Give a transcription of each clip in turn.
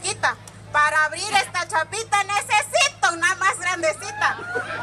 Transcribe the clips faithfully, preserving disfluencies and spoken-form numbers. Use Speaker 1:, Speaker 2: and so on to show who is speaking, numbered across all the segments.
Speaker 1: chiquita. Para abrir esta chapita necesito una más grandecita.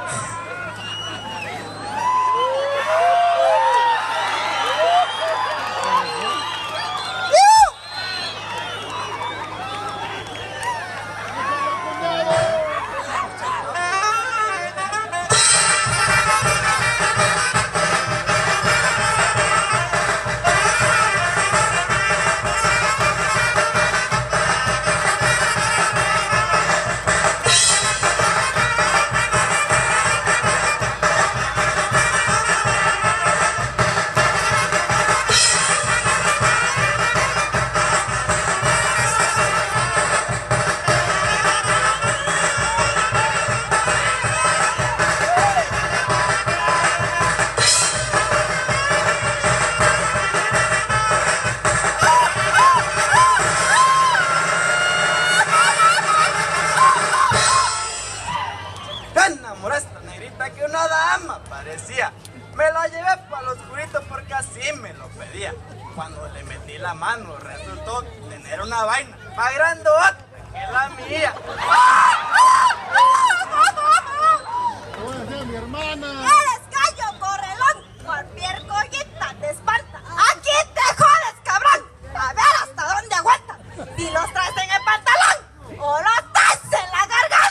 Speaker 2: Que una dama parecía. Me la llevé para lo oscurito porque así me lo pedía. Cuando le metí la mano resultó tener una vaina más grandota que la mía.
Speaker 3: Oye, mi hermana.
Speaker 1: ¡Eres gallo, correlón! Cualquier collita te espanta. ¡Aquí te jodes, cabrón! A ver hasta dónde aguantas. Si los traes en el pantalón o los traes en la garganta.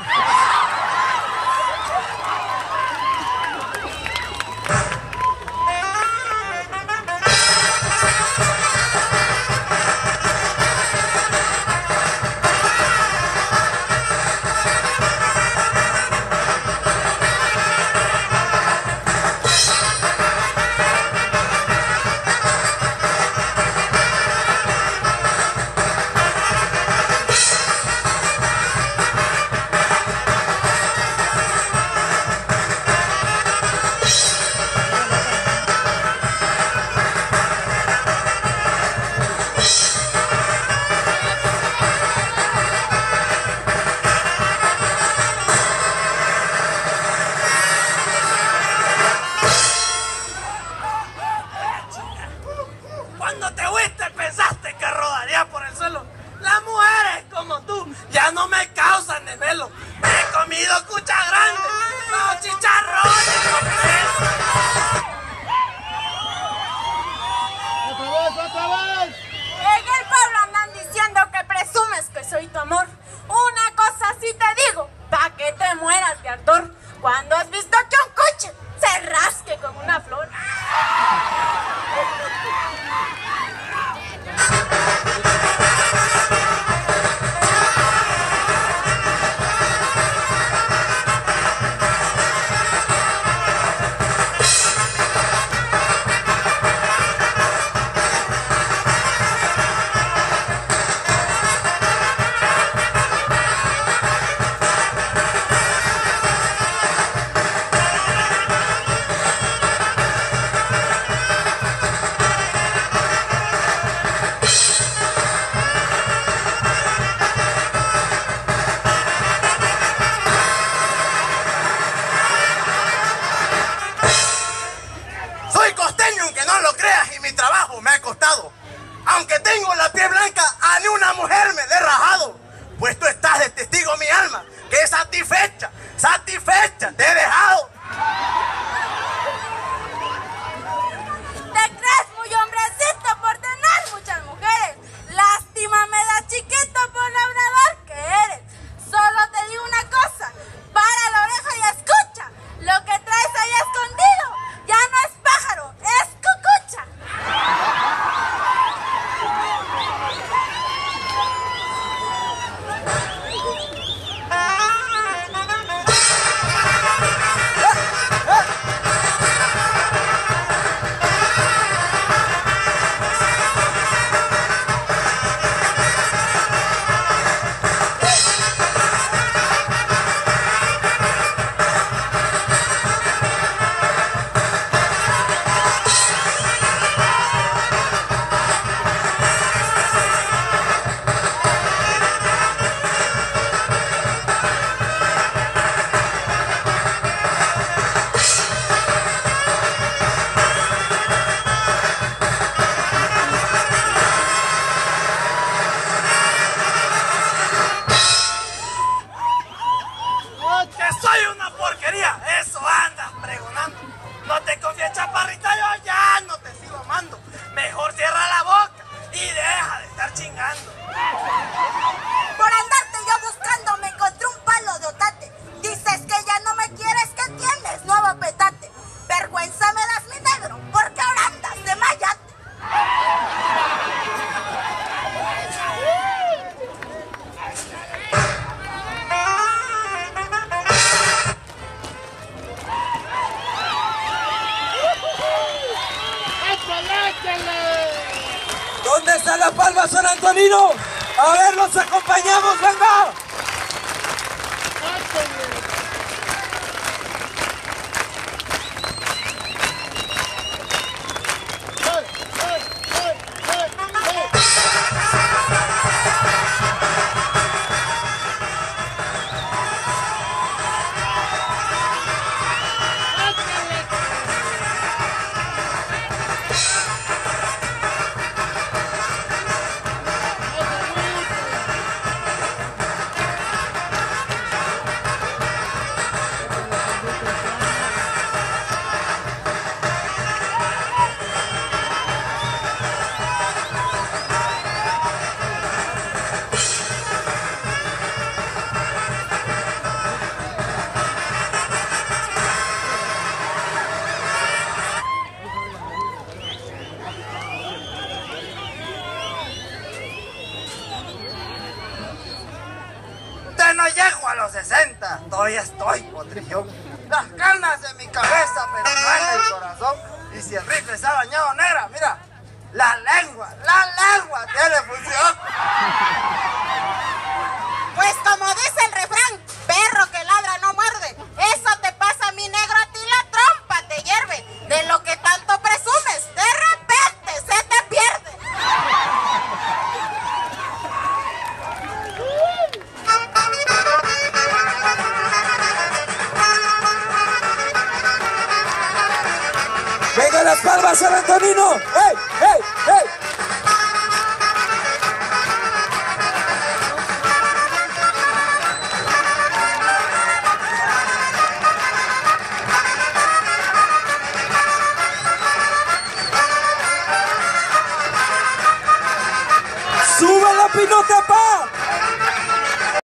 Speaker 2: Cuando te fuiste pensaste que rodaría por el suelo. Las mujeres como tú ya no me causan desvelo. He comido cucha grande, los chicharrones con queso.
Speaker 3: ¡Otra vez, otra vez!
Speaker 1: En el pueblo andan diciendo que presumes que soy tu amor. Una cosa sí te digo, pa' que te mueras de ardor. Cuando has visto que un coche se rasque con una flor.
Speaker 2: Aunque no lo creas, y mi trabajo me ha costado. Aunque tengo la piel blanca, a ni una mujer me he rajado. Pues tú estás de testigo, mi alma, que satisfecha, satisfecha te he dejado.
Speaker 1: Te crees muy hombrecito por tener muchas mujeres. Lástima me da chiquito por lo hablador que eres. Solo te digo una cosa, para la oreja y escucha. Lo que traes ahí escondido ya no es pájaro, es cucucha.
Speaker 2: ¡Eh! está La Palma San Antonino. A ver, los acompañamos, venga.
Speaker 4: No llego a los sesenta, todavía estoy potrillón. Las canas en mi cabeza, pero no en el corazón. Y si el rifle se ha dañado, negra, mira, la lengua, la lengua tiene función.
Speaker 1: Pues como dice el refrán, perro que ladra no muerde. Eso te pasa, mi negro, a ti la trompa te hierve. De lo que tanto presumes, de repente se te pierde.
Speaker 2: Venga, Las Palmas San Antonino. ¡Hey, hey!